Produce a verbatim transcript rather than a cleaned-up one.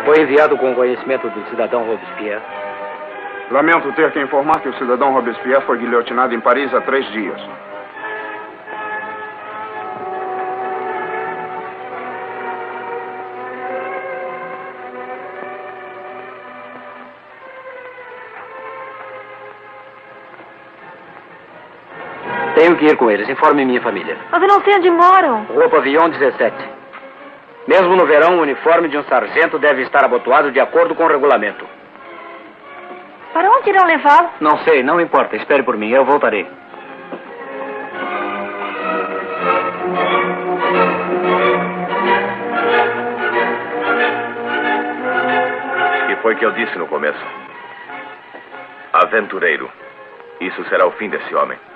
Foi enviado com o conhecimento do cidadão Robespierre. Lamento ter que informar que o cidadão Robespierre foi guilhotinado em Paris há três dias. Tenho que ir com eles. Informe minha família. Mas eu não sei onde moram. Rua Pavillon dezessete. Mesmo no verão, o uniforme de um sargento deve estar abotoado de acordo com o regulamento. Para onde irão levá-lo? Não sei, não importa. Espere por mim, eu voltarei. O que foi que eu disse no começo? Aventureiro. Isso será o fim desse homem.